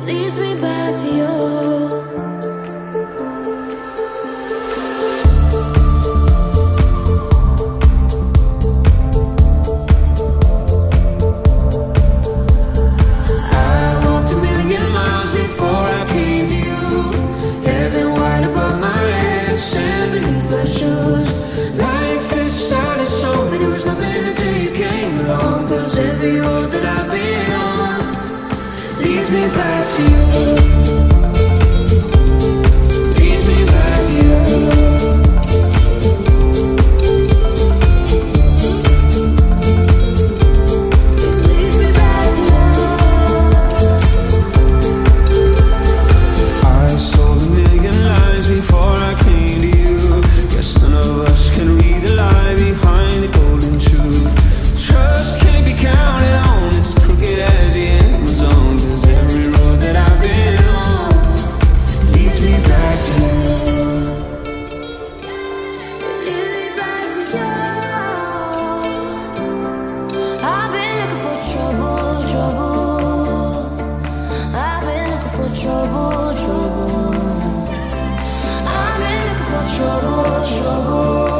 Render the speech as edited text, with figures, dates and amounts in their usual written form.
leads me back to you. Every road that I've been on leads me back to you. Leads me back to you. Leads me back to you. I sold a million lies before I came to you. Guess none of us can read the lie behind the golden truth. Trust can't be counted on, it's crooked as the Amazon. Cause every road that I've been on leads me back to you. Leads me back to you. I've been looking for trouble, trouble. I've been looking for trouble, trouble. I've been looking for trouble, trouble.